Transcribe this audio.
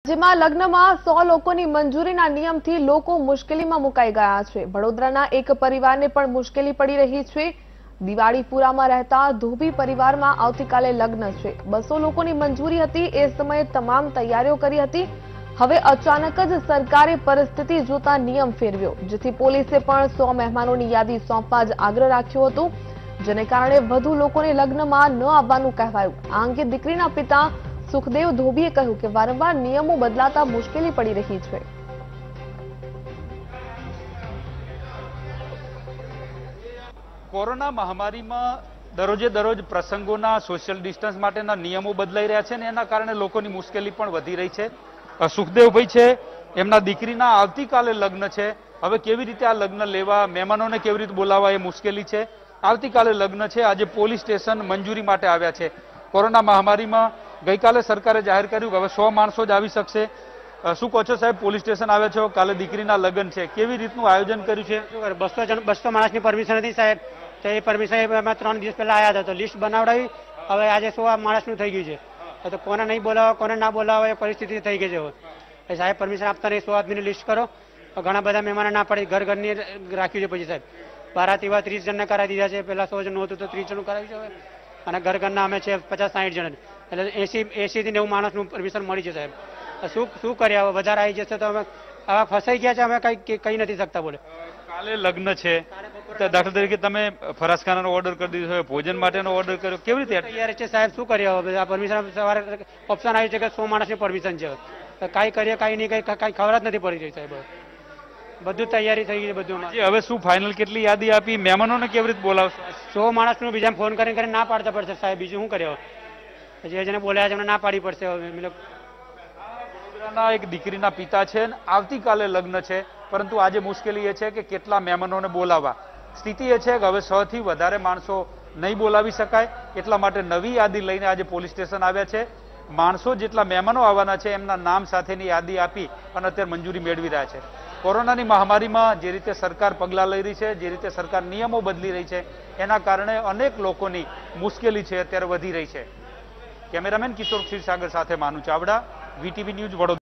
જેમાં લગ્નમાં 100 લોકોની મંજૂરીના નિયમથી લોકો મુશ્કેલીમાં મુકાઈ ગયા છે। વડોદરાના એક પરિવારને પણ મુશ્કેલી પડી રહી છે। દિવાળીપુરામાં રહેતા ધોબી પરિવારમાં આવતીકાલે લગ્ન છે। 200 લોકોની મંજૂરી હતી। એ સમયે તમામ તૈયારીઓ કરી હતી। હવે અચાનક જ સરકારે પરિસ્થિતિ જોતા નિયમ ફેરવ્યો, જેથી પોલીસે પણ 100 મહેમાનોની યાદી સોંપવા જ આગ્રહ રાખ્યો હતો, જેને કારણે વધુ લોકોને લગ્નમાં ન આવવાનું કહેવાયું। આ અંગે દીકરીના પિતા સુખદેવ ધોબીએ કહ્યું કે વારંવાર નિયમો બદલાતા મુશ્કેલી પડી રહી છે। કોરોના મહામારીમાં દરરોજ પ્રસંગોના સોશિયલ ડિસ્ટન્સ માટેના નિયમો બદલાઈ રહ્યા છે ને એના કારણે લોકોની મુશ્કેલી પણ વધી રહી છે। સુખદેવભાઈ છે, એમના દીકરીના આવતીકાલે લગ્ન છે। હવે કેવી રીતે આ લગ્ન લેવા, મહેમાનોને કેવી રીતે બોલાવવા એ મુશ્કેલી છે। આવતીકાલે લગ્ન છે, આજે પોલીસ સ્ટેશન મંજૂરી માટે આવ્યા છે। કોરોના મહામારીમાં ગઈકાલે સરકારે જાહેર કર્યું કે હવે 100 માણસો જ આવી શકશે। શું કહો છો સાહેબ, પોલીસ સ્ટેશન આવ્યા છો, કાલે દીકરીના લગ્ન છે, કેવી રીતનું આયોજન કર્યું છે? 200 માણસની પરમિશન હતી સાહેબ, તો એ પરમિશન અમે 3 દિવસ પહેલા આવ્યા હતા, તો લિસ્ટ બનાવડાવી। હવે આજે 100 માણસનું થઈ ગયું છે, તો કોને નહીં બોલાવો કોને ના બોલાવો એ પરિસ્થિતિ થઈ ગઈ છે। હવે સાહેબ પરમિશન આપતા નહીં, 100 આદમીની લિસ્ટ કરો। ઘણા બધા મહેમાનો ના પડી, ઘરની રાખ્યું છે। પછી સાહેબ બારાતીવા 30 જણને કરાવી દીધા છે। પહેલા 100 જણનું હતું તો 30 જણનું કરાવ્યું છે, અને ઘરના અમે છે 50-60 જણ, એટલે 80 થી 90 માણસનું પરમિશન મળી છે સાહેબ। શું કરીએ, હવે વધારે આવી જશે તો અમે આવા ફસાઈ ગયા છે, અમે કઈ નથી શકતા। બોલે કાલે લગ્ન છે, દાખલા તરીકે તમે ફરાસખાનાનો ઓર્ડર કરી દીધો છે, ભોજન માટેનો ઓર્ડર કર્યો, કેવી રીતે તૈયાર છે સાહેબ? શું કરીએ હવે? આ પરમિશન સવારે ઓપ્શન આવ્યું છે કે 100 માણસની પરમિશન છે, કાંઈ કરીએ કાંઈ નહીં, કઈ ખબર જ નથી પડી રહી સાહેબ। બધું તૈયારી થઈ ગઈ બધું। હવે શું ફાઇનલ કેટલી યાદી આપી, મહેમાનોને કેવી રીતે બોલાવશો? 100 માણસનું બીજા ફોન કરીને ના પાડતા પડશે સાહેબ, બીજું શું કરીએ? પછી જેને બોલાયા છે એમને ના પાડી પડશે। વડોદરાના એક દીકરીના પિતા છે, આવતીકાલે લગ્ન છે, પરંતુ આજે મુશ્કેલી એ છે કે કેટલા મહેમાનોને બોલાવવા। સ્થિતિ એ છે કે હવે 100 થી વધારે માણસો નહીં બોલાવી શકાય, એટલા માટે નવી યાદી લઈને આજે પોલીસ સ્ટેશન આવ્યા છે। માણસો જેટલા મહેમાનો આવવાના છે એમના નામ સાથેની યાદી આપી અને અત્યારે મંજૂરી મેળવી રહ્યા છે। કોરોનાની મહામારીમાં જે રીતે સરકાર પગલાં લઈ રહી છે, જે રીતે સરકાર નિયમો બદલી રહી છે, એના કારણે અનેક લોકોની મુશ્કેલી છે અત્યારે વધી રહી છે। કેમેરામેન કિશોર ક્ષીરસાગર સાથે માનુ ચાવડા, વીટીવી ન્યૂઝ, વડોદરા।